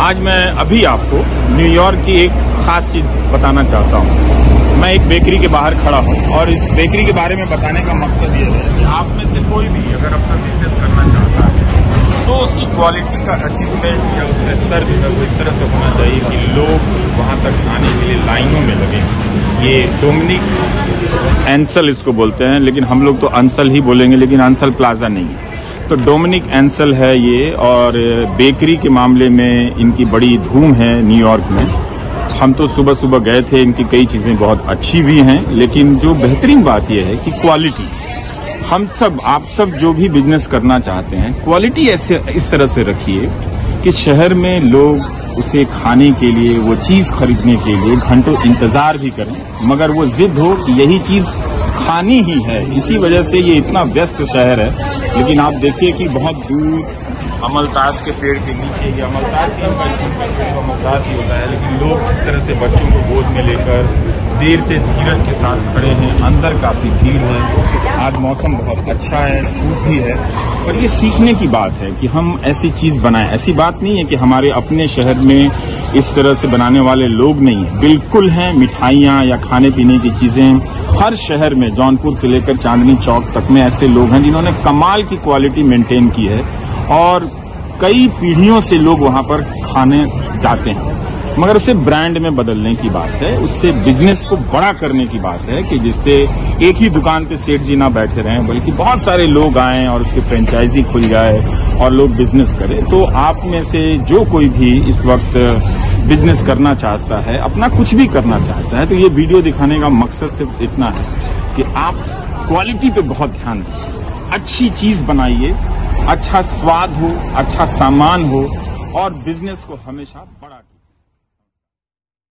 आज मैं अभी आपको न्यूयॉर्क की एक खास चीज बताना चाहता हूँ। मैं एक बेकरी के बाहर खड़ा हूँ और इस बेकरी के बारे में बताने का मकसद ये है कि आप में से कोई भी अगर अपना बिजनेस करना चाहता है तो उसकी क्वालिटी का अचीवमेंट या उसका स्तर जो है वो इस तरह से होना चाहिए कि लोग वहाँ तक आने के लिए लाइनों में लगे। ये डोमिनिक एंसल इसको बोलते हैं, लेकिन हम लोग तो अंसल ही बोलेंगे, लेकिन अंसल प्लाजा नहीं है। तो डोमिनिक एंसल है ये, और बेकरी के मामले में इनकी बड़ी धूम है न्यूयॉर्क में। हम तो सुबह सुबह गए थे, इनकी कई चीज़ें बहुत अच्छी भी हैं, लेकिन जो बेहतरीन बात यह है कि क्वालिटी। हम सब, आप सब जो भी बिजनेस करना चाहते हैं, क्वालिटी ऐसे इस तरह से रखिए कि शहर में लोग उसे खाने के लिए, वो चीज़ खरीदने के लिए घंटों इंतज़ार भी करें, मगर वो जिद हो कि यही चीज़ खानी ही है। इसी वजह से ये इतना व्यस्त शहर है। लेकिन आप देखिए कि बहुत दूर अमलतास के पेड़ के नीचे, ये अमलतास ही अमलतास ही होता है, लेकिन लोग इस तरह से बच्चों को गोद में लेकर देर से धीरज के साथ खड़े हैं। अंदर काफ़ी भीड़ है। आज मौसम बहुत अच्छा है, धूप भी है, और ये सीखने की बात है कि हम ऐसी चीज़ बनाएं। ऐसी बात नहीं है कि हमारे अपने शहर में इस तरह से बनाने वाले लोग नहीं हैं, बिल्कुल हैं। मिठाइयाँ या खाने पीने की चीज़ें हर शहर में, जौनपुर से लेकर चांदनी चौक तक में ऐसे लोग हैं जिन्होंने कमाल की क्वालिटी मेंटेन की है, और कई पीढ़ियों से लोग वहाँ पर खाने जाते हैं। मगर उसे ब्रांड में बदलने की बात है, उससे बिजनेस को बड़ा करने की बात है कि जिससे एक ही दुकान पे सेठ जी ना बैठे रहें, बल्कि बहुत सारे लोग आएं और उसके फ्रेंचाइजी खुल जाए और लोग बिजनेस करें। तो आप में से जो कोई भी इस वक्त बिजनेस करना चाहता है, अपना कुछ भी करना चाहता है, तो ये वीडियो दिखाने का मकसद सिर्फ इतना है कि आप क्वालिटी पे बहुत ध्यान दीजिए, अच्छी चीज बनाइए, अच्छा स्वाद हो, अच्छा सामान हो, और बिजनेस को हमेशा बड़ा